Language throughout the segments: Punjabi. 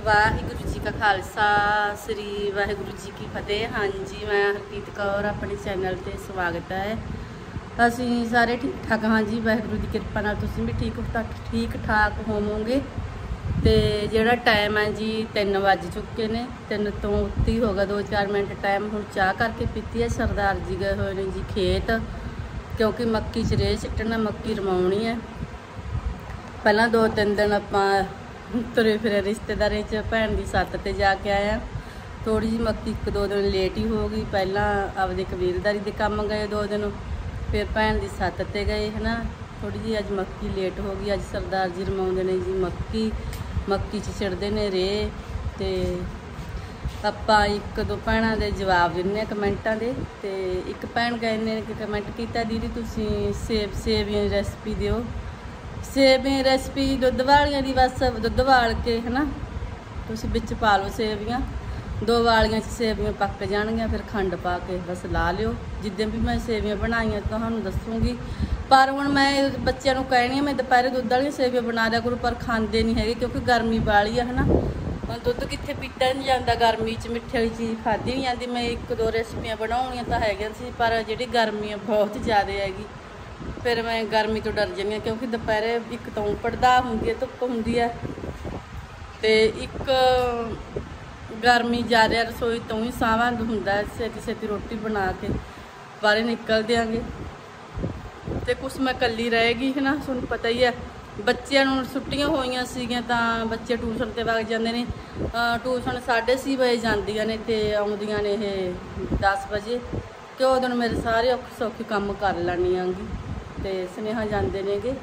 वाहिगुरु जी का खालसा श्री वाहिगुरु जी की फतेह। हाँ जी, मैं हरकीत कौर अपने चैनल पर स्वागत है। असी सारे ठीक ठाक हाँ जी, वाहिगुरु की कृपा नाल तुसीं भी ठीक ठाक होवोगे। तो जोड़ा टाइम है जी 3 बज चुके ने, 3 तो उत्ते ही होगा, 2-4 मिनट टाइम। हुण चाह करके पीती है। सरदार जी गए हुए ने जी खेत, क्योंकि मक्की च रेह सिट्टना, मक्की रमाउणी है। पहला 2-3 दिन आपां तुरे फिरे रिश्तेदारी च, भैन की सत्त ते जाके आया। थोड़ी जी मक्की 1-2 दिन लेट ही हो गई। पहला आपदे कबीरदारी के काम गए 2 दिन, फिर भैन की सत्त ते गए है ना। थोड़ी जी अज मक्की लेट हो गई। अज सरदार जी रमाउंदे ने जी मक्की च छिड़दे ने रेह। तो आपां 1-2 भैणां दे जवाब दिंदे कमेंटां दे। ते एक भैन गए ने कमेंट किया, दीदी तुसीं सेवियां दी रेसिपी दिओ। सेवियां रेसिपी दुद्ध वालियां दी, बस दुद्ध वाल के है ना, तुसीं विच पा लो सेवियां। 2 वालियां च सेवियां पक जाणगियां, फिर खंड पा के बस ला लिओ। जिद्दां भी मैं सेवियां बनाईयां तुहानूं दसूँगी। पर हुण मैं बच्चों को कहनी मैं दोपहरे दुद्ध वाली सेवियां बना दिया करूँ, पर खांदे नहीं है, क्योंकि गर्मी वाली है ना। हुण दुद्ध कित्थे पीता नहीं जाता गर्मी च, मिठे वाली चीज़ खाधी नहीं जाती। मैं 1-2 रेसिपियां बनाउणियां तां हैगियां सी, पर जिहड़ी गर्मी बहुत ज़्यादा हैगी, फिर मैं गर्मी तो डर जानी, क्योंकि दोपहरे एक तो पड़दा होंगी है, धुप्प होंगी है, तो एक गर्मी ज़्यादा रसोई तो ही साह बंद होंदा है। छेती रोटी बना के बाहर निकल देंगे। तो कुछ मैं कली रहेगी है ना, तुहानूं पता ही है। बच्चों नूं छुट्टियां होईयां सीगियां तां बच्चे ट्यूशन ते वग जांदे ने। ट्यूशन 6:30 बजे जांदियां ने ते आउंदियां ने 10 बजे। ते उस दिन मेरे सारे औखे सौखे काम कर लैनी आंगी, तो सुनेहा जाते ने गे।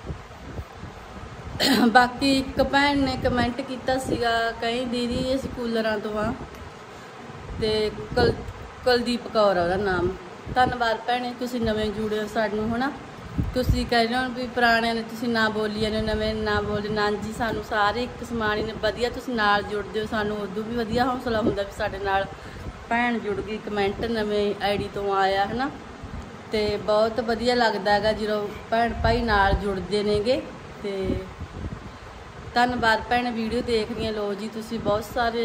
बाकी एक भैन ने कमेंट किया सीगा, कहीं दीदी असीं कूलरां तो हाँ, तो कुलदीप कौर ਉਹਦਾ नाम। धन्नवाद भैणे, तुसीं नवें जुड़े हो सानूं है ना। तुसीं कहते हो भी पुराणिਆਂ ने तुसीं ना बोली ने, नवें ना बोले ना जी। सानूं सारे एक समान ही ने, वधिया तुसीं नाल जुड़दे हो, सानूं उदों भी वधिया हौसला हुंदा भी साडे नाल भैन जुड़ गई। कमेंट नवें आईडी तो आया है ना, तो बहुत वधिया लगता है जो भैन भाई नाल जुड़ते नेगे। तो धन्नवाद भैन, वीडियो देख रही लो जी। तुसीं बहुत सारे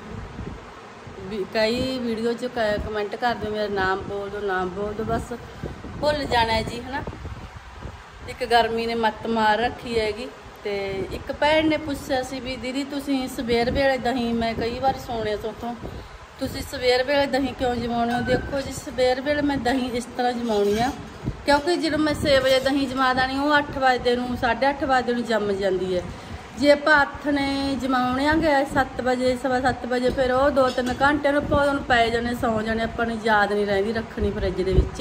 कई वीडियो च कमेंट कर दो, मेरा नाम बोल दो, नाम बोल दो, बस भुल जाना है जी है ना। एक गर्मी ने मत मार रखी हैगी। तो एक भैन ने पूछा सी भी दीदी तुसीं सवेर वेले दही, मैं कई बार सुनिया सोथों तुसीं सवेर वेले दही क्यों जमाउने हो। देखो जी, सवेर वेले मैं दही इस तरह जमाउणी आ, क्योंकि जो मैं 6 बजे दही जमा देनी, वो 8 बजे 8:30 बजे जम जाती है। जे आप हत्थ ने जमाने गए 7 बजे 7:15 बजे, फिर वो 2-3 घंटे पौधों पै जाने, सौ जाने, अपनी याद नहीं रही रखनी फ्रिज के विच।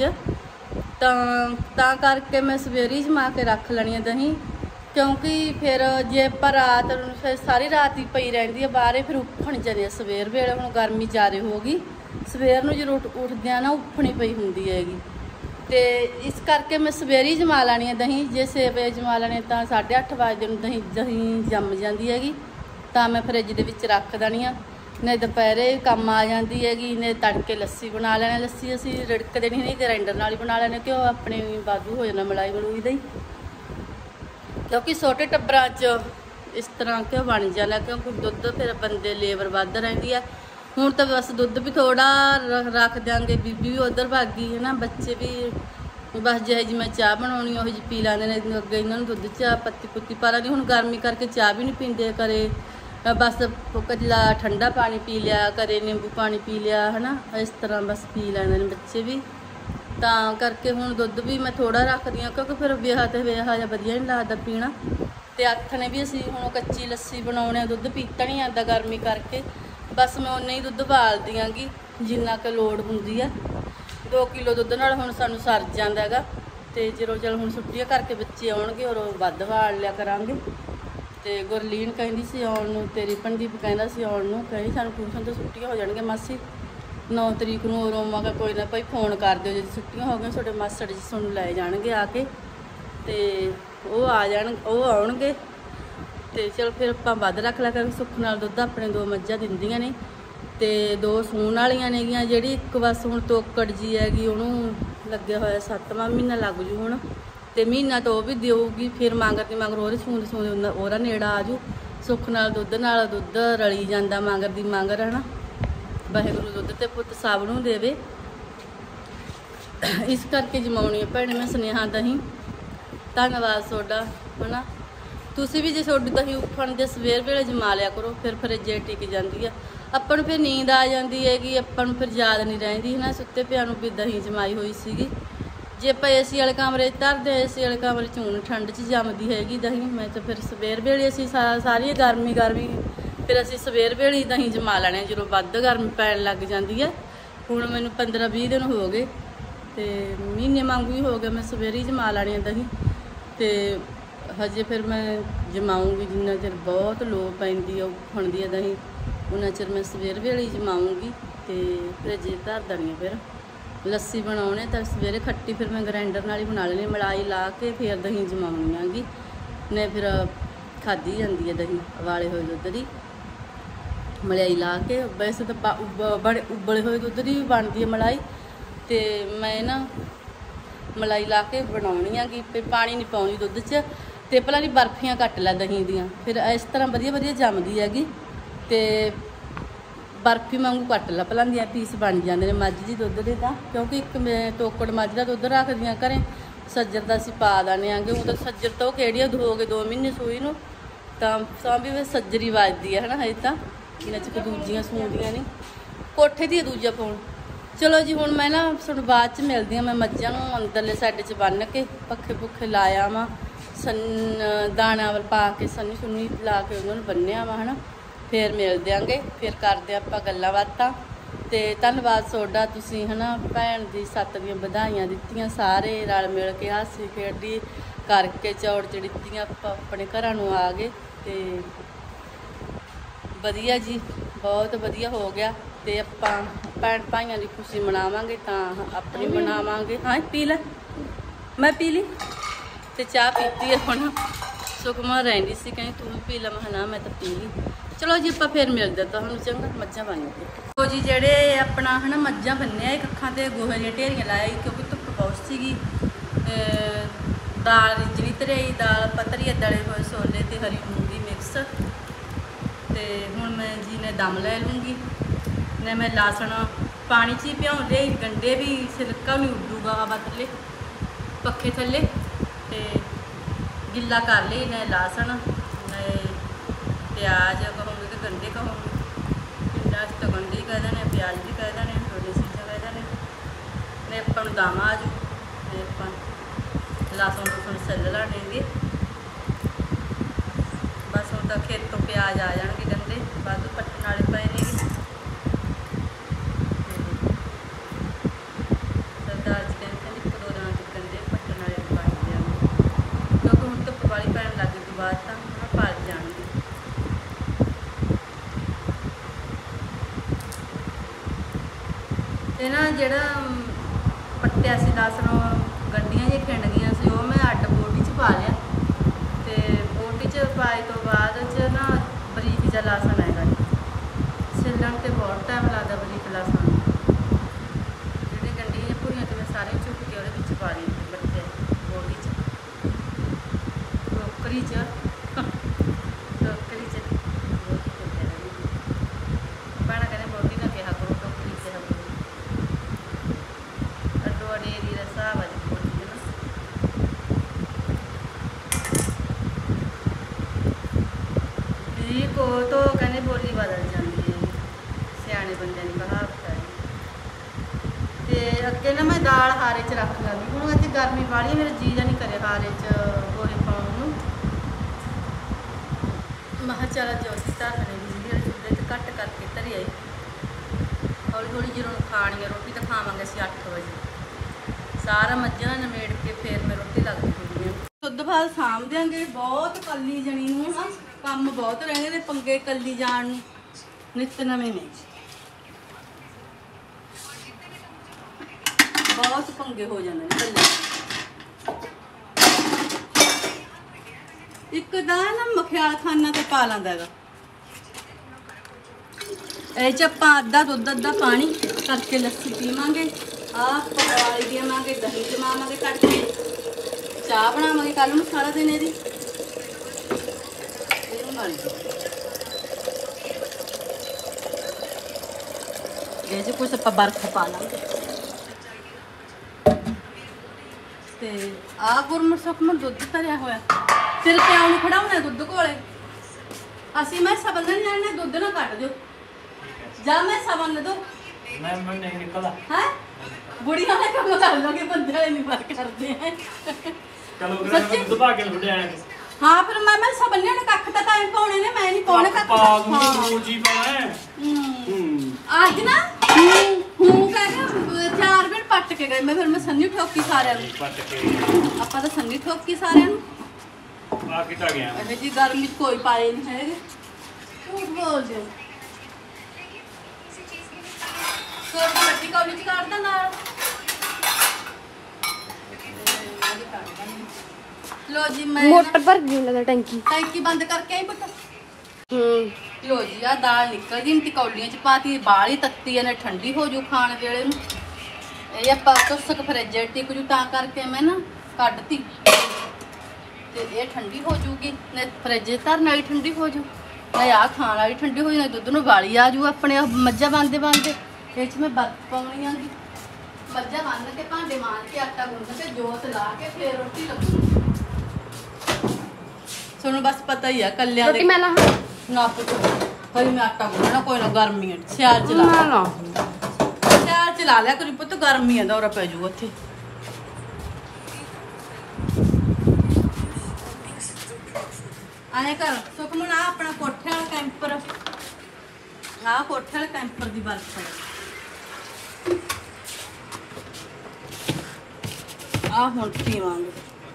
तां करके मैं सवेरे ही जमा के रख लैनी है दही, क्योंकि फिर जे आप रात फिर सारी रात ही पई रही है बाहर, फिर उफण जाने सवेर वेले। हुण गर्मी ज़्यादा होगी, सवेर नूं जो उठदे आ ना उफणी पई हुंदी हैगी। तो इस करके मैं सवेरे ही जमा लैनी है दही। जे 6 बजे जमा लैनी तो 8:30 बजे दही जम जाती हैगी, तो मैं फ्रिज के विच रख देनी आ। नहीं दोपहरे काम आ जाती हैगी, नहीं तड़के लस्सी बना लेना। लस्सी असी रिड़कते नहीं, ग्राइंडर नाल ही बना लेने, क्यों अपने वाधू हो जाना मलाई मलूई दा ही, क्योंकि छोटे टब्बरां च इस तरह क्यों बन जाना, क्योंकि दुध फिर बंदे लेबर वध रही है। हुण तो बस दुध भी थोड़ा रख देंगे, बीबी भी उधर भाग गई है ना, बच्चे भी बस जो जी मैं चाह बनानी वो जी पी लेंदे ने। अगे इन्होंने दुध चाह पत्ती पुत्ती पा ली। हुण गर्मी करके चाह भी नहीं पींदे, करे बस कला ठंडा पानी पी लिया, करे नींबू पानी पी लिया है ना, इस तरह बस पी लैंदे ने बच्चे भी। तां करके हुण दुध भी मैं थोड़ा रखदी हाँ, क्योंकि फिर बेहा तो बेहा जा वधिया नहीं लगदा पीना। तो हत्थ ने भी असीं हुण कच्ची लस्सी बनाउणे, दुध पीता नहीं आता गर्मी करके, बस मैं उन्ना ही दुध बालदी आंगी जिन्ना क लोड़ हुंदी है। 2 किलो दुध नाल हुण सानूं सर जांदा हैगा। ते जो चल हुण छुट्टियां करके बच्चे आउणगे और वध बाल लिया करांगे। तो गुरलीन कहंदी सी आउण नूं, ते रिपनदीप कहंदा सी आउण नूं, कहीं सानूं ट्यूशन तो छुट्टियां हो जाणगीਆਂ मासी 9 तरीक नूं। रोमा का कोई ना भाई फोन कर दिओ, जे छुट्टियां हो गईਆਂ तुहाडे मासड़ जी तुहानूं लै जाणगे आके, ते वो आ जाण वो आउणगे। तो चलो फिर आपां वध रख लिया करांगे। सुख नाल दुध अपने 2 मੱਝਾਂ दिंदियां ने, तो 2 सूण वालियां नेगियां। जिहड़ी एक बस हुण ਤੋਕੜ जी हैगी, ਉਹਨੂੰ लग्या होया 7वां महीना लग जू हुण, तो महीना तो वो भी देऊगी। फिर मगर दी मगर सूंद सूंद ओहदा नेड़ा आ जू। ਸੁੱਖ ਨਾਲ ਦੁੱਧ ਰਲੀ ਜਾਂਦਾ ਮੰਗਰ ਦੀ ਮੰਗਰ ਹੈ ਨਾ। ਵਾਹਿਗੁਰੂ ਦੁੱਧ ਤੇ ਪੁੱਤ ਸਭ ਨੂੰ ਦੇਵੇ, ਇਸ ਕਰਕੇ ਜਮਾਉਣੀ ਹੈ ਭੈਣੇ ਮੈਂ ਸੁਨੇਹਾ ਦਹੀਂ। ਧੰਨਵਾਦ ਤੁਹਾਡਾ ਹੈ ਨਾ। ਤੁਸੀਂ ਵੀ ਜੇ ਤੁਹਾਡੀ ਦਹੀਂ ਉੱਠਣ ਦੇ ਸਵੇਰ ਵੇਲੇ ਜਮਾ ਲਿਆ ਕਰੋ, ਫਿਰ ਫਰਿੱਜੇ ਟਿਕ ਜਾਂਦੀ ਆ। ਆਪਾਂ ਨੂੰ ਫਿਰ ਨੀਂਦ ਆ ਜਾਂਦੀ ਹੈਗੀ, ਆਪਾਂ ਨੂੰ ਫਿਰ ਯਾਦ ਨਹੀਂ ਰਹਿੰਦੀ ਹੈ ਨਾ ਸੁੱਤੇ ਪਿਆ ਨੂੰ ਵੀ ਦਹੀਂ ਜਮਾਈ ਹੋਈ ਸੀਗੀ। ਜੇ ਆਪਾਂ ਏਸੀ ਵਾਲੇ ਕਮਰੇ 'ਚ ਧਰਦੇ, ਏਸੀ ਵਾਲੇ ਕਮਰੇ 'ਚ ਹੁਣ ਠੰਡ 'ਚ ਜੰਮਦੀ ਹੈਗੀ ਦਹੀਂ। ਮੈਂ ਤਾਂ ਫਿਰ ਸਵੇਰ ਵੇਲੇ ਅਸੀਂ ਸਾਰੀ ਗਰਮੀ ਫਿਰ ਅਸੀਂ ਸਵੇਰ ਵੇਲੇ ਹੀ ਦਹੀਂ ਜਮਾ ਲੈਣੇ ਜਦੋਂ ਵੱਧ ਗਰਮੀ ਪੈਣ ਲੱਗ ਜਾਂਦੀ ਹੈ। ਹੁਣ ਮੈਨੂੰ 15-20 ਦਿਨ ਹੋ ਗਏ ਤੇ ਮਹੀਨੇ ਵਾਂਗੂ ਹੀ ਹੋ ਗਿਆ, ਮੈਂ ਸਵੇਰੇ ਹੀ ਜਮਾ ਲੈਣੀ ਦਹੀਂ। ਤੇ ਹਜੇ ਫਿਰ ਮੈਂ ਜਮਾਊਂਗੀ ਜਿੰਨਾ ਚਿਰ ਬਹੁਤ ਲੋ ਪੈਂਦੀ ਆ ਉੱਠਣਦੀ ਆ ਦਹੀਂ, ਉਹਨਾਂ ਚਿਰ ਮੈਂ ਸਵੇਰ ਵੇਲੇ ਹੀ ਜਮਾਊਂਗੀ ਤੇ ਫਰਿੱਜ 'ਚ ਧਰ ਦੇਣੀ ਆ। ਫਿਰ ਲੱਸੀ ਬਣਾਉਣੇ ਤਾਂ ਸਵੇਰੇ ਖੱਟੀ ਫਿਰ ਮੈਂ ਗ੍ਰਾਈਂਡਰ ਨਾਲ ਹੀ ਬਣਾ ਲੈਣੀ, ਮਲਾਈ ਲਾ ਕੇ ਫਿਰ ਦਹੀਂ ਜਮਾਉਣੀ ਆਂਗੀ ਨੇ। ਫਿਰ ਖਾਧੀ ਜਾਂਦੀ ਹੈ ਦਹੀਂ ਉਬਾਲੇ ਹੋਏ ਦੁੱਧ ਦੀ, ਮਲਾਈ ਲਾ ਕੇ। ਵੈਸੇ ਤਾਂ ਬੜੇ ਉਬਲੇ ਹੋਏ ਦੁੱਧ ਦੀ ਵੀ ਬਣਦੀ ਹੈ ਮਲਾਈ, ਤੇ ਮੈਂ ਨਾ ਮਲਾਈ ਲਾ ਕੇ ਬਣਾਉਣੀ ਆਂਗੀ। ਪਾਣੀ ਨਹੀਂ ਪਾਉਣੀ ਦੁੱਧ 'ਚ, ਤੇ ਪਹਿਲਾਂ ਦੀ ਬਰਫੀਆਂ ਕੱਟ ਲੈ ਦਹੀਂ ਦੀਆਂ, ਫਿਰ ਇਸ ਤਰ੍ਹਾਂ ਵਧੀਆ ਜੰਮਦੀ ਹੈਗੀ। ਤੇ ਬਰਫੀ ਵਾਂਗੂ ਕੱਟ ਲਾ, ਪਹਿਲਾਂ ਦੀਆਂ ਪੀਸ ਬਣ ਜਾਂਦੇ ਨੇ ਮੱਝ ਦੀ ਦੁੱਧ ਦੇ ਤਾਂ, ਕਿਉਂਕਿ ਇੱਕ ਮੈਂ ਤੋਕੜ ਮੱਝ ਦਾ ਦੁੱਧ ਰੱਖਦੀਆਂ ਘਰੇ, ਸੱਜਰ ਦਾ ਅਸੀਂ ਪਾ ਦਿੰਦੇ ਆਂਗੇ। ਉਹ ਤਾਂ ਸੱਜਰ ਤਾਂ ਉਹ ਕਿਹੜੀ ਹੋ ਗਏ 2 ਮਹੀਨੇ ਸੂਈ ਨੂੰ, ਤਾਂ ਵੀ ਸੱਜਰੀ ਵੱਜਦੀ ਹੈ ਨਾ ਹਜੇ ਤਾਂ, ਇਹਨਾਂ 'ਚ ਕੋਈ ਦੂਜੀਆਂ ਸੂੰਦੀਆਂ ਨਹੀਂ। ਕੋਠੇ ਦੀ ਦੂਜਾ ਪਾਉਣ। ਚਲੋ ਜੀ ਹੁਣ ਮੈਂ ਨਾ ਤੁਹਾਨੂੰ ਬਾਅਦ 'ਚ ਮਿਲਦੀ ਹਾਂ। ਮੈਂ ਮੱਝਾਂ ਨੂੰ ਅੰਦਰਲੇ ਸਾਈਡ 'ਚ ਬੰਨ੍ਹ ਕੇ ਪੱਖੇ ਪੁੱਖੇ ਲਾਇਆ ਵਾ, ਦਾਣਾ ਪਾ ਕੇ ਸੰਨੀ ਲਾ ਕੇ ਉਹਨਾਂ ਨੂੰ ਬੰਨਿਆ ਵਾ ਹੈ ਨਾ। ਫਿਰ ਮਿਲ ਦਿਆਂਗੇ, ਫਿਰ ਕਰਦੇ ਆਪਾਂ ਗੱਲਾਂ ਬਾਤਾਂ। ਤੇ ਧੰਨਵਾਦ ਤੁਹਾਡਾ, ਤੁਸੀਂ ਹੈ ਨਾ ਭੈਣ ਦੀ 7 ਦੀਆਂ ਵਧਾਈਆਂ ਦਿੱਤੀਆਂ, ਸਾਰੇ ਰਲ ਮਿਲ ਕੇ ਹਾਸੀ ਖੇਡੀ ਕਰਕੇ ਚੌੜ ਚੜੀਤੀਆਂ, ਆਪਾਂ ਆਪਣੇ ਘਰਾਂ ਨੂੰ ਆ ਗਏ। ਤੇ ਵਧੀਆ ਜੀ, ਬਹੁਤ ਵਧੀਆ ਹੋ ਗਿਆ। ਤੇ ਆਪਾਂ ਭੈਣ ਭਾਈਆਂ ਦੀ ਖੁਸ਼ੀ ਮਨਾਵਾਂਗੇ ਤਾਂ ਆਪਣੀ ਮਨਾਵਾਂਗੇ। ਹਾਂ ਪੀ ਲੈ, ਮੈਂ ਪੀ ਲਈ ਤੇ ਚਾਹ ਪੀਤੀ ਹੈ ਹੁਣ। ਸੁਖਮਾ ਰਹਿੰਦੀ ਸੀ ਕਹਿੰਦੀ ਤੂੰ ਪੀ ਲੈ, ਮੈਂ ਨਾ ਮੈਂ ਤਾਂ ਪੀ ਲਈ। ਚਲੋ ਜੀ ਆਪਾਂ ਫਿਰ ਮਿਲਦੇ ਤੁਹਾਨੂੰ, ਚੰਗਾ। ਮੱਝਾਂ ਬੰਨ ਕੇ ਉਹ ਜੀ ਜਿਹੜੇ ਆਪਣਾ ਹੈ ਨਾ ਮੱਝਾਂ ਬੰਨਿਆ, ਇੱਕ ਅੱਖਾਂ ਤੇ ਗੋਹੇ ਦੀਆਂ ਢੇਰੀਆਂ ਲਾਇਆ, ਕਿਉਂਕਿ ਧੁੱਪ ਬਹੁਤ ਸੀਗੀ। ਦਾਲ ਰਿੱਝੀ ਧਰਿਆਈ, ਦਾਲ ਪਤਰੀ, ਦਲੇ ਹੋਏ ਛੋਲੇ ਤੇ ਹਰੀ ਮੂੰਗੀ ਮਿਕਸ। ਤੇ ਹੁਣ ਮੈਂ ਜੀ ਨੇ ਦਮ ਲੈ ਲੂੰਗੀ ਨੇ। ਮੈਂ ਲਸਣ ਪਾਣੀ 'ਚ ਹੀ ਭਿਉਂ ਲਏ, ਗੰਡੇ ਵੀ ਸਿਲਕਾ ਵੀ ਉੱਡੂਗਾ ਹਵਾ ਥੱਲੇ ਪੱਖੇ ਥੱਲੇ, ਤੇ ਗਿੱਲਾ ਕਰ ਲਈ ਨੇ ਲਸਣ ਨੇ ਪਿਆਜ਼ ਕਹੋਗੇ ਕਿ ਗੰਡੇ ਕਹੋਗੇ, ਪਿੰਡਾਂ 'ਚ ਤਾਂ ਗੰਡੇ ਹੀ ਕਹਿ ਦਿੰਦੇ, ਪਿਆਜ਼ ਵੀ ਕਹਿ ਦਿੰਦੇ, ਦੋਨੇ ਚੀਜ਼ਾਂ ਕਹਿ ਦਿੰਦੇ ਨੇ। ਆਪਾਂ ਨੂੰ ਦਮ ਆ ਜੂ ਤੇ ਆਪਾਂ ਲਸਣ ਸੈੱਲ ਲਾ ਦੇਂਗੇ। ਬਸ ਹੁਣ ਤਾਂ ਖੇਤੋਂ ਪਿਆਜ਼ ਆ ਜਾਣਗੇ, ਗੰਡੇ ਵਾਧੂ ਪੱਟਣ ਵਾਲੇ ਪਏ ਨੇ। ਸਰਦਾਰ ਜੀ ਕਹਿੰਦੇ 1-2 ਦਿਨਾਂ 'ਚ ਗੰਡੇ ਪੱਟਣ ਵਾਲੇ ਬਣ ਜਾਣਗੇ, ਕਿਉਂਕਿ ਹੁਣ ਧੁੱਪ ਵਾਲੀ ਪੈਣ ਲੱਗ ਗਈ ਬਾਅਦ ਤਾਂ ਪਲ ਜਾਣਗੇ। ਤੇ ਨਾ ਜਿਹੜਾ ਪੱਟਿਆ ਸੀ ਲਸਣ, ਗੰਢੀਆਂ ਜਿਹੀਆਂ ਖਿੰਡ ਗਈਆਂ ਸੀ, ਉਹ ਮੈਂ ਅੱਡ ਬੋਟੀ 'ਚ ਪਾ ਲਿਆ। ਤੇ ਬੋਟੀ 'ਚ ਪਾਏ ਤੋਂ ਬਾਅਦ 'ਚ ਨਾ ਬਰੀਕ ਜਿਹਾ ਲਸਣ ਹੈਗਾ, ਛਿੱਲਣ 'ਤੇ ਬਹੁਤ ਟਾਈਮ ਲੱਗਦਾ ਬਰੀਕ ਲਸਣ ਨੂੰ। ਜਿਹੜੀ ਗੰਢੀਆਂ ਭੁਰੀਆਂ ਤੇ ਮੈਂ ਸਾਰੇ ਚੁੱਕ ਕੇ ਉਹਦੇ ਵਿੱਚ ਪਾ ਲਈ, ਬੱਟੇ ਬੋਟੀ 'ਚ, ਟੋਕਰੀ 'ਚ ਭੈਣਾਂ ਕਹਿੰਦੇ ਬੋਟੀ ਨਾ ਕਿਹਾ ਕਰੋ, ਟੋਕਰੀ ਕਿਹਾ ਕਰੋ। ਅੱਡੋ ਅੱਡ ਏਰੀਏ ਦਾ ਹਿਸਾਬ ਹੈ ਬੋਟੀ ਦਾ ਨਾ। ਕੋ ਤੋਂ ਕਹਿੰਦੇ ਬੋਲੀ ਬਦਲ ਜਾਂਦੀ ਹੈ, ਸਿਆਣੇ ਬੰਦਿਆਂ ਦੀ ਕਹਾਵਤ ਹੈ। ਤੇ ਅੱਗੇ ਨਾ ਮੈਂ ਦਾਲ ਹਾਰੇ 'ਚ ਰੱਖ ਲਾਂਗੀ, ਹੁਣ ਅੱਜ ਗਰਮੀ ਵਾਲੀ ਮੇਰਾ ਜੀਅ ਨਹੀਂ ਕਰੇ ਹਾਰੇ 'ਚ ਗੋਹੇ ਪਾਉਣ ਨੂੰ। ਮੈਂ ਕਿਹਾ ਚੱਲ ਜੋਤੀ ਧਰਨੇ ਬਿਜਲੀ ਵਾਲੇ ਚੁੱਲ੍ਹੇ 'ਤੇ ਘੱਟ ਕਰਕੇ ਧਰੀ ਆਈ। ਹੌਲੀ ਜਦੋਂ ਖਾਣੀ ਆ ਰੋਟੀ ਤਾਂ ਖਾਵਾਂਗੇ ਅਸੀਂ 8 ਵਜੇ। ਸਾਰਾ ਮੱਝਾਂ ਨਿਮੇੜ ਕੇ ਫਿਰ ਮੈਂ ਰੋਟੀ ਲੱਗਦੀ ਹੁੰਦੀ ਆ। ਦੁੱਧ ਬਾਅਦ ਸਾਂਭ ਦਿਆਂਗੇ, ਬਹੁਤ ਕੱਲੀ ਜਣੀ ਨੂੰ ਨਾ ਕੰਮ ਬਹੁਤ ਰਹਿੰਦੇ ਨੇ, ਪੰਗੇ ਕੱਲੀ ਜਾਣ ਨੂੰ ਨਿੱਤ ਨਵੇਂ ਨੇ, ਬਹੁਤ ਪੰਗੇ ਹੋ ਜਾਂਦੇ ਨੇ ਕੱਲੇ। ਇੱਕ ਦਾ ਨਾ ਮਖਿਆਲ ਖਾਨਾ ਤੇ ਪਾ ਲੈਂਦਾ ਹੈਗਾ, ਇਹ 'ਚ ਆਪਾਂ ਅੱਧਾ ਦੁੱਧ ਅੱਧਾ ਪਾਣੀ ਕਰਕੇ ਲੱਸੀ ਪੀਵਾਂਗੇ, ਪਕਵਾਲੀ ਦੇਵਾਂਗੇ, ਦਹੀਂ ਜਮਾਵਾਂਗੇ ਕੱਟ ਕੇ, ਚਾਹ ਬਣਾਵਾਂਗੇ ਕੱਲ ਨੂੰ ਸਾਰਾ ਦਿਨ ਇਹਦੀ। ਤੇ ਜੇ ਕੁਛ ਆਪਾਂ ਬਰਫ਼ ਪਾ ਲਾਂਗੇ। ਤੇ ਆ ਗੁਰਮੁਖ ਸੁਖਮਨ ਦੁੱਧ ਧਰਿਆ ਹੋਇਆ, ਫਿਰ ਪਿਆਉ ਨੂੰ ਖੜਾਉਣਾ ਦੁੱਧ ਕੋਲੇ। ਅਸੀਂ ਮੈਂ ਸਬੰਧ ਨਹੀਂ ਲੈਣਾ, ਦੁੱਧ ਨਾ ਕੱਢ ਦਿਓ ਜਾਂ ਮੈਂ ਸਬੰਧ ਦੋ ਮੈਂ ਨਹੀਂ ਨਿਕਲਦਾ ਹੈ। ਬੁੜੀਆਂ ਨੇ ਕੰਮ ਕਰ ਲੋਗੇ, ਬੰਦੇ ਵਾਲੇ ਨਹੀਂ ਬਾਤ ਕਰਦੇ ਹੈ। ਚਲੋ ਫਿਰ ਦੁੱਧ ਪਾ ਕੇ ਲੁੱਟੇ ਆਏ ਹਾਂ ਫਿਰ ਮੈਂ ਸਬੰਧ ਲੈਣਾ, ਕੱਖ ਤਾਂ ਟਾਈਮ ਪਾਉਣੇ ਨੇ, ਮੈਂ ਨਹੀਂ ਪਾਉਣੇ ਕੱਖ। ਪਾ ਦੂੰਗੀ ਰੋਜ਼ ਹੀ ਪਾਉਣਾ। ਅੱਜ ਨਾ ਹੂੰ ਕਹਿੰਦਾ 4 ਮਿੰਟ ਪੱਟ ਕੇ ਗਏ ਮੈਂ, ਫਿਰ ਮੈਂ ਸੰਨੀ ਠੋਕੀ ਸਾਰਿਆਂ ਨੂੰ। ਪੱਟ ਕੇ ਆਪਾਂ ਤਾਂ ਸੰਨੀ ਠੋਕੀ ਸਾਰਿਆਂ ਨੂੰ। ਆ ਕਿੱਥਾ ਗਿਆ ਇਹ ਜੀ ਗਰਮੀ 'ਚ ਕੋਈ ਪਾਏ ਨਹੀਂ ਹੈਗੇ, ਝੂਠ ਬੋਲਦੇ ਹੋ। ਕੋਈ ਵੱਡੀ ਕੌਲੀ 'ਚ ਕੱਢਦਾ ਨਾਲ। ਲੋ ਜੀ ਮੈਂ ਮੋਟਰ ਭਰ ਗਈ ਲੱਗਦਾ ਟੈਂਕੀ। ਟੈਂਕੀ ਬੰਦ ਕਰਕੇ ਆਈ ਪੁੱਤ। ਲੋ ਜੀ ਆ ਦਾਲ ਨਿਕਲ ਗਈ, ਟਿਕੌਲੀਆਂ 'ਚ ਪਾਤੀ, ਬਾਲੀ ਤੱਤੀ ਨੇ, ਠੰਡੀ ਹੋ ਜੂ ਖਾਣ ਵੇਲੇ ਨੂੰ। ਇਹ ਆਪਾਂ ਤੁਸਕ ਫਰਿੱਜ ਟਿਕ ਜੂ, ਤਾਂ ਕਰਕੇ ਮੈਂ ਨਾ ਕੱਢਤੀ ਤੇ ਇਹ ਠੰਡੀ ਹੋ ਜੂਗੀ, ਨੇ ਫਰਿੱਜ ਧਰਨ ਵਾਲੀ ਠੰਡੀ ਹੋ ਜੂ, ਨਾ ਆ ਖਾਣ ਵਾਲੀ ਠੰਡੀ ਹੋ ਜੂ, ਨਾ ਦੁੱਧ ਨੂੰ ਵਾਲੀ ਆ ਜੂ। ਆਪਣੇ ਮੱਝਾਂ ਬੰਨਦੇ ਬੰਨਦੇ ਇਹ 'ਚ ਮੈਂ ਬਰਫ਼ ਪਾਉਣੀ ਆਂਗੀ। ਮੱਝਾਂ ਬੰਨ ਕੇ ਭਾਂਡੇ ਮਾਂਜ ਕੇ ਆਟਾ ਗੁੰਨ ਕੇ ਜੋਤ ਲਾ ਕੇ ਫੇਰ ਰੋਟੀ ਲੱਗੂ। ਤੁਹਾਨੂੰ ਬਸ ਪਤਾ ਹੀ ਆ ਕੱਲਿਆਂ ਦੇ ਰੋਟੀ ਮੈਂ ਲਾ ਨਾ ਪੁੱਛੋ, ਹਰੀ ਮੈਂ ਆਟਾ ਗੁੰਨਣਾ ਕੋਈ ਨਾ, ਗਰਮੀ ਹੈ ਸਿਆਲ ਚ ਲਾ ਨਾ ਸਿਆਲ ਚ ਲਾ ਲਿਆ ਕਰੀ ਪੁੱਤ, ਗਰਮੀ ਆ ਦੌਰਾ ਪੈ ਜੂ ਉੱਥੇ। ਆਏ ਕਰ ਸੁਖਮਨ ਆ ਆਪਣਾ ਕੋਠੇ ਵਾਲਾ ਕੈਂਪਰ, ਆ ਕੋਠੇ ਵਾਲੇ ਕੈਂਪਰ ਦੀ ਬਰਫ਼ ਹੈ। ਆ ਹੁਣ ਪੀਵਾਂਗੇ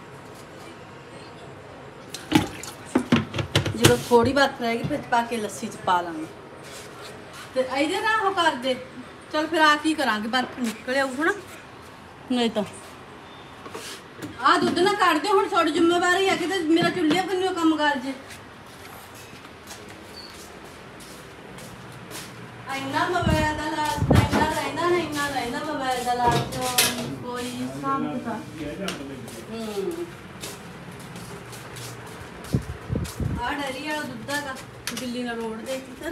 ਜਦੋਂ ਥੋੜੀ ਬਰਫ਼ ਰਹੇਗੀ, ਫਿਰ ਪਾ ਕੇ ਲੱਸੀ ਚ ਪਾ ਲਾਂਗੇ। ਤੇ ਇਹਦੇ ਨਾਲ ਉਹ ਕਰ ਦੇ। ਚਲ ਫਿਰ ਆ ਕੀ ਕਰਾਂਗੇ, ਬਰਫ਼ ਨਿਕਲ ਆਊ ਹਨਾ, ਨਹੀਂ ਤਾਂ ਆ ਦੁੱਧ ਨਾ ਕੱਢ ਦਿਓ। ਹੁਣ ਤੁਹਾਡੀ ਜ਼ਿੰਮੇਵਾਰੀ ਹੈ ਕਿ ਮੇਰਾ ਚੁੱਲ੍ਹੇ ਬੰਨਿਓ ਕੰਮ ਕਰ ਜੇ। ਇੰਨਾ ਮੋਬਾਈਲ ਦਾ ਲਾਲਚ ਤਾਂ ਇੰਨਾ ਰਹਿੰਦਾ ਨਹੀਂ, ਇੰਨਾ ਰਹਿੰਦਾ ਮੋਬਾਈਲ ਦਾ ਲਾਲਚ, ਕੋਈ ਹਿਸਾਬ ਕਿਤਾਬ। ਆ ਡੈਰੀ ਵਾਲਾ ਦੁੱਧ ਹੈਗਾ, ਦਿੱਲੀ ਨਾਲ ਰੋਡ ਦੇ ਇੱਧਰ।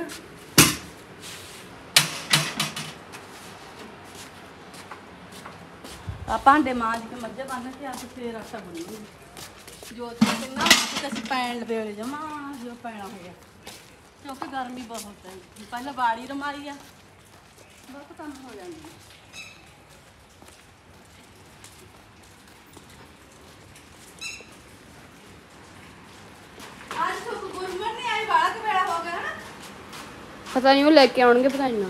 ਆ ਭਾਂਡੇ ਮਾਂਜ ਕੇ ਮੱਝਾਂ ਬੰਨ ਕੇ ਆ ਕੇ ਫੇਰ ਆਟਾ ਗੁੰਨੂਗੀ। ਜੋਤ ਕਿੰਨਾ ਅਸੀਂ ਪੈਣ ਵੇਲੇ ਜਮਾ ਜੋ ਪੈਣਾ ਹੋ ਗਿਆ, ਕਿਉਂਕਿ ਗਰਮੀ ਬਹੁਤ ਹੈ। ਪਹਿਲਾਂ ਬਾੜੀ ਰਮਾਈ ਆ, ਬਹੁਤ ਕੰਮ ਹੋ ਜਾਂਦੀ ਹੈ। ਅੱਜ ਤੋਂ ਗੁਰਮਨ ਨੇ ਆਈ ਬਾਲਾ ਕਿ ਵੇਲਾ ਹੋ ਗਿਆ ਨਾ, ਪਤਾ ਨਹੀਂ ਉਹ ਲੈ ਕੇ ਆਉਣਗੇ, ਪਤਾ ਨਹੀਂ ਨਾ।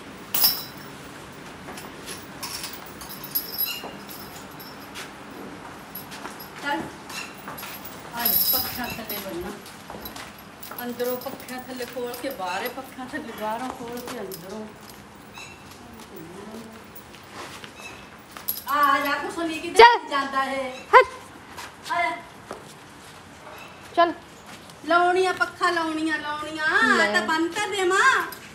ਚੱਲ ਅੱਜ ਪੱਖਾਂ ਥੱਲੇ ਬੰਨਾ, ਅੰਦਰੋਂ ਪੱਖਾਂ ਥੱਲੇ ਖੋਲ ਕੇ ਬਾਹਰੇ, ਪੱਖਾਂ ਥੱਲੇ ਬਾਹਰੋਂ ਖੋਲ ਕੇ ਅੰਦਰੋਂ। ਆ ਜਾ ਕੁਛ ਨਹੀਂ ਕਿਤੇ ਜਾਂਦਾ ਹੈ। ਹਟ ਆ ਜਾ ਚੱਲ ਲਾਉਣੀਆਂ ਪੱਖਾ ਲਾਉਣੀਆਂ ਤਾਂ ਬੰਦ ਕਰ ਦੇ ਮਾਂ।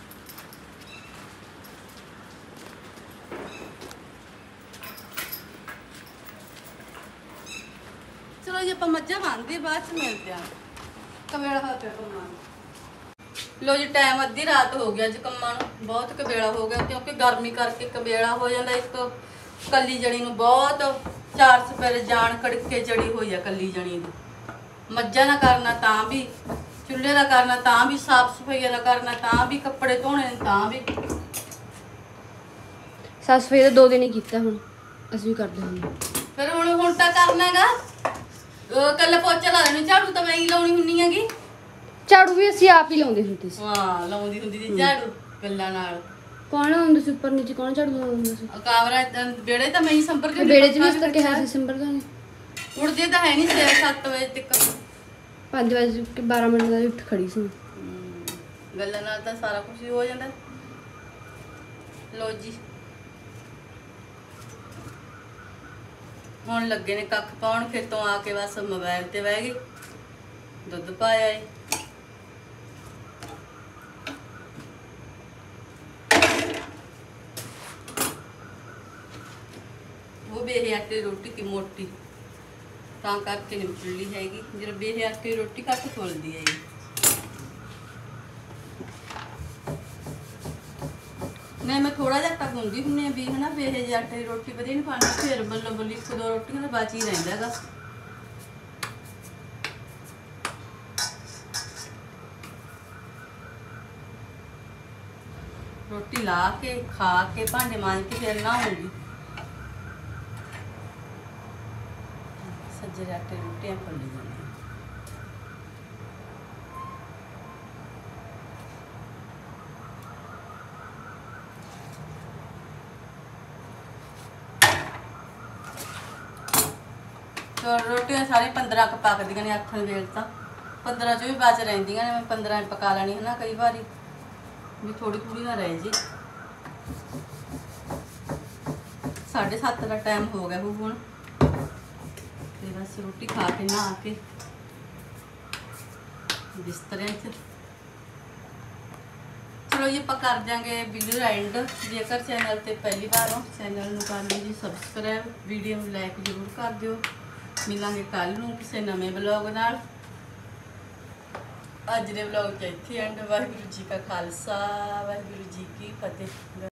ਚਲੋ ਜੀ ਆਪਾਂ ਮੱਝਾਂ ਬੰਨਦੇ, ਬਾਅਦ ਚ ਮਿਲਦੇ ਆ। ਕਵੇਲਾ ਹੋ ਪਿਆ ਕੰਮਾਂ ਨੂੰ। ਲੋ ਜੀ ਟਾਈਮ ਅੱਧੀ ਰਾਤ ਹੋ ਗਿਆ ਜੀ, ਕੰਮਾਂ ਨੂੰ ਬਹੁਤ ਕਵੇਲਾ ਹੋ ਗਿਆ, ਕਿਉਂਕਿ ਗਰਮੀ ਕਰਕੇ ਕਵੇਲਾ ਹੋ ਜਾਂਦਾ। ਇੱਕ ਕੱਲੀ ਜਣੀ ਨੂੰ ਬਹੁਤ 4 ਸਪੇਰੇ ਜਾਣ ਕੜਕੇ ਜੜੀ ਹੋਈ ਆ ਕੱਲੀ ਜਣੀ ਦੀ। ਮੱਝਾਂ ਨਾ ਕਰਨਾ ਤਾਂ ਵੀ, ਚੁੱਲ੍ਹੇ ਦਾ ਕਰਨਾ ਤਾਂ ਵੀ, ਸਾਫ ਸਫਾਈ ਦਾ ਕਰਨਾ ਤਾਂ ਵੀ, ਕੱਪੜੇ ਧੋਣੇ ਤਾਂ ਵੀ। ਸਾਫ ਸਫਾਈ ਦਾ 2 ਦਿਨ ਹੀ ਕੀਤਾ, ਹੁਣ ਅਸੀਂ ਵੀ ਕਰਦੇ ਹਾਂ। ਫਿਰ ਹੁਣ ਤਾਂ ਕਰਨਾ ਹੈਗਾ, ਕੱਲ ਪੋਚਾ ਲਾ ਦੇਣੀ, ਝਾੜੂ ਤਾਂ ਮੈਂ ਹੀ ਲਾਉਣੀ ਹੁੰਨੀ ਹੈਗੀ। ਝਾੜੂ ਵੀ ਅਸੀਂ ਆਪ ਹੀ ਲਾਉਂਦੇ ਹੁੰਦੇ ਸੀ। ਹਾਂ ਲਾਉਂਦੀ ਹੁੰਦੀ ਸੀ ਝਾੜੂ ਗੱਲਾਂ ਨਾਲ। ਕੌਣ ਲਾਉਂਦਾ ਸੀ ਉੱਪਰ ਨੀਚੇ, ਕੌਣ ਝਾੜੂ ਲਾਉਂਦਾ ਸੀ? ਕਾਮਰਾ ਵਿਹੜੇ ਤਾਂ ਮੈਂ ਹੀ ਸੰਭਰ ਕੇ ਵਿਹੜੇ 'ਚ ਵੀ ਉਸ ਤਾਂ ਕਿਹਾ ਸੀ ਸੰਭਰ ਦਾ। ਉੜਦੇ ਤਾਂ ਹੈ ਨਹੀਂ 6-7 ਵਜੇ ਤੱਕ, 5 ਵਜੇ 12 ਮਿੰਟ ਦਾ ਉੱਠ ਖੜੀ ਸੀ। ਗੱਲਾਂ ਨਾਲ ਤਾਂ ਸਾਰਾ ਕੁਝ ਹੀ ਹੋ ਜਾਂਦਾ। ਲੋ ਜੀ ਹੁਣ ਲੱਗੇ ਨੇ ਕੱਖ ਪਾਉਣ, ਖੇਤੋਂ ਆ ਕੇ ਬਸ ਮੋਬਾਈਲ ਤੇ ਬਹਿ ਗਏ, ਦੁੱਧ ਪਾਇਆ ਏ। ਉਹ ਬੇਹੇ ਆਟੇ ਰੋਟੀ ਕੀ ਮੋਟੀ, ਤਾਂ ਕਰਕੇ ਨਹੀਂ ਫੁੱਲੀ ਹੈਗੀ। ਜਦੋਂ ਬੇਹੇ ਆਟੇ ਰੋਟੀ ਘੱਟ ਫੁੱਲਦੀ ਹੈ। नहीं मैं थोड़ा जिहा आटा गुंदी ਹੁੰਦੀ भी है ना वे जे आटे की रोटी वधिया नहीं पानी फिर बल्लो बल्ली 1-2 रोटियां तो बाची रहिंदा हैगा। रोटी ला के खा के भांडे मांज के फिर नहाऊंगी। सज्जे आटे रोटियां फुल्ली जाने तो रोटियां सारी 15 क पकदियां ने आखण वेल तां 15 चो भी बच रहिंदियां ने। मैं 15 पका लैनी है ना कई बारी भी थोड़ी थोड़ी ना रहे जी। 7:30 का टाइम हो गया हुण ते बस रोटी खा के नहा के बिस्तरे च चलो जी ਆਪਾਂ कर देंगे वीडियो एंड। जेकर चैनल ते पहली बार हो चैनल ਨੂੰ कर लो जी सबसक्राइब, वीडियो ਨੂੰ लाइक जरूर कर दियो। मिलांगे कल नूं किसी नवे ब्लॉग नाल। अज दे ब्लॉग च इत्थे एंड। वाहिगुरू जी का खालसा वाहिगुरू जी की फतेह।